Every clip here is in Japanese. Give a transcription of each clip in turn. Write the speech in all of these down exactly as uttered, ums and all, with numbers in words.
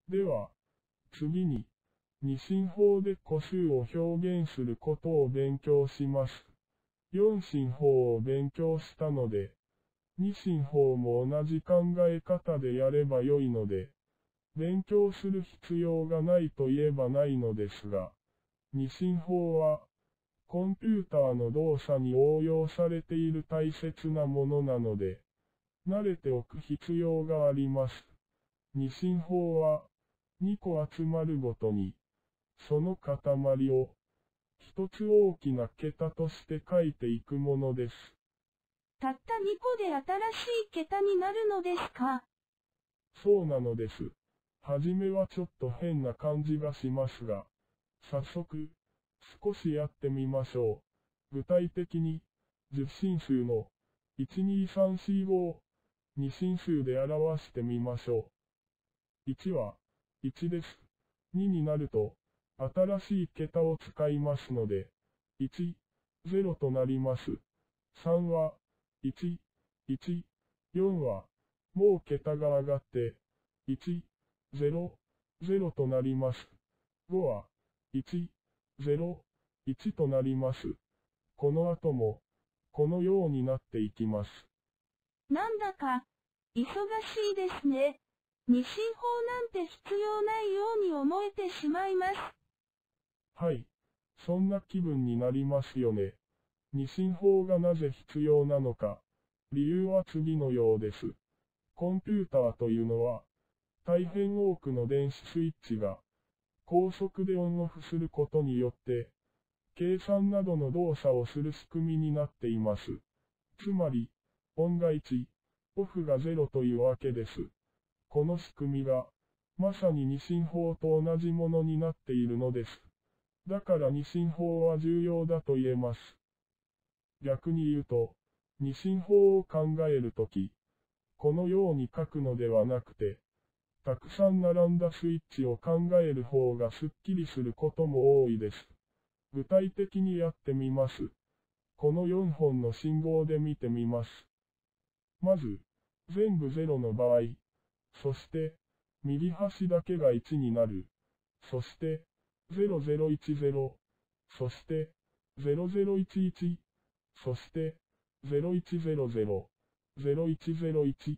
では、次に、二進法で個数を表現することを勉強します。四進法を勉強したので、二進法も同じ考え方でやればよいので、勉強する必要がないといえばないのですが、二進法は、コンピューターの動作に応用されている大切なものなので、慣れておく必要があります。二進法は、にこ集まるごとに、その塊を、一つ大きな桁として書いていくものです。 たったにこで新しい桁になるのですか？ そうなのです。はじめはちょっと変な感じがしますが、早速、少しやってみましょう。具体的に、十進数のいち、に、さん、よん、ごを二進数で表してみましょう。いちはいちです。にになると、新しい桁を使いますので、いち、ゼロとなります。さんはいち、いち、よんは、もう桁が上がって、いち、ゼロ、ゼロとなります。ごはいち、ゼロ、いちとなります。この後も、このようになっていきます。 なんだか、忙しいですね。二進法なんて必要ないように思えてしまいます。 はい。そんな気分になりますよね。二進法がなぜ必要なのか。理由は次のようです。コンピューターというのは、大変多くの電子スイッチが、高速でオンオフすることによって、計算などの動作をする仕組みになっています。つまり、オンがいち、オフがゼロというわけです。この仕組みが、まさに二進法と同じものになっているのです。だから二進法は重要だと言えます。逆に言うと、二進法を考えるとき、このように書くのではなくて、たくさん並んだスイッチを考える方がすっきりすることも多いです。具体的にやってみます。このよんほんの信号で見てみます。まず、全部ゼロの場合、そして、右端だけがいちになる。そして、ゼロゼロいちゼロ、そして、ゼロゼロいちいち、そして、ゼロいちゼロゼロ、ゼロいちゼロいち。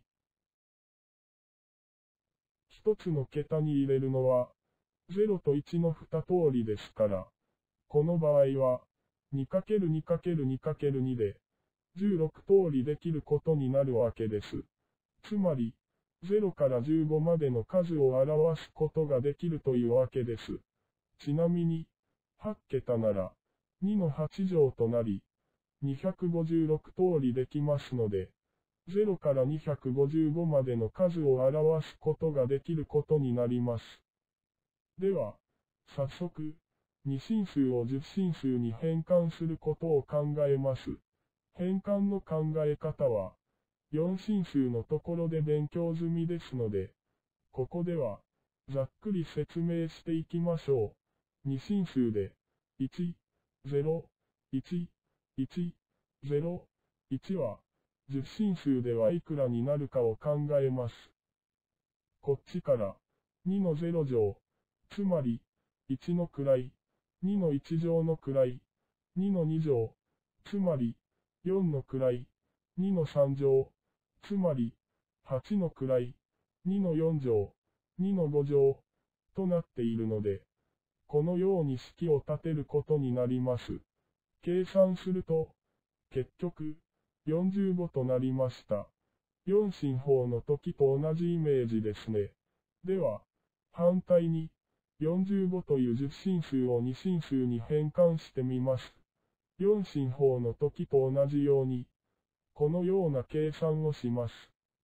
一つの桁に入れるのは、ゼロといちの二通りですから、この場合は、にかけるにかけるにかけるに で、じゅうろく通りできることになるわけです。つまり、ゼロからじゅうごまでの数を表すことができるというわけです。ちなみに、はち桁なら、にのはち乗となり、にひゃくごじゅうろく通りできますので、ゼロからにひゃくごじゅうごまでの数を表すことができることになります。では、早速、二進数を十進数に変換することを考えます。変換の考え方は、四進数のところで勉強済みですので、ここでは、ざっくり説明していきましょう。二進数で、いち、ゼロ、いち、いち、ゼロ、いちは、十進数ではいくらになるかを考えます。こっちから、にのゼロ乗、つまり、いちの位、にのいち乗の位、にのに乗、つまり、よんの位、にのさん乗、つまり、はちの位、にのよん乗、にのご乗、となっているので、このように式を立てることになります。計算すると、結局、よんじゅうごとなりました。四進法の時と同じイメージですね。では、反対に、よんじゅうごという十進数を二進数に変換してみます。四進法の時と同じように、このような計算をします。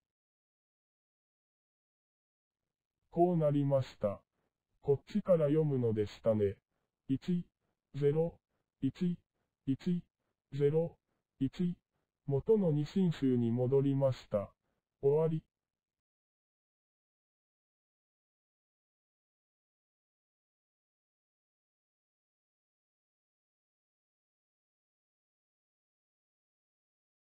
こうなりました。こっちから読むのでしたね。いち、ゼロ、いち、いち、ゼロ、いち、元の二進数に戻りました。終わり。